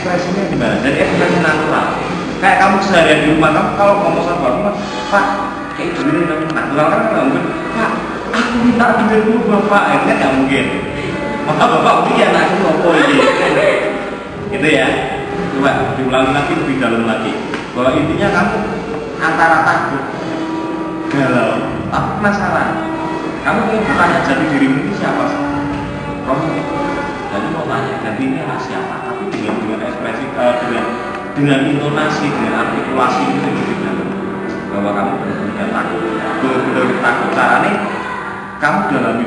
ekspresinya gimana? Jadi ekspresi natural. Kayak kamu seharian di rumah kamu kalau ngomong sama bapak, Pak, kayak duitnya kamu natural kan nggak mungkin. Pak, aku minta duit dulu bapak, itu kan nggak mungkin. Maka bapak punya anakku ngopo ini. Gitu ya. Coba diulangi lagi lebih dalam lagi. Bahwa intinya kamu antara takut, galau, tapi penasaran. Kamu ingin bertanya jati dirimu ini siapa sih? Kamu jadi mau tanya jati ini adalah siapa? Tapi dengan ekspresi dengan intonasi, dengan artikulasi itu berbeda. Bahwa kamu benar-benar takut, benar-benar takut. Caranya kamu dalam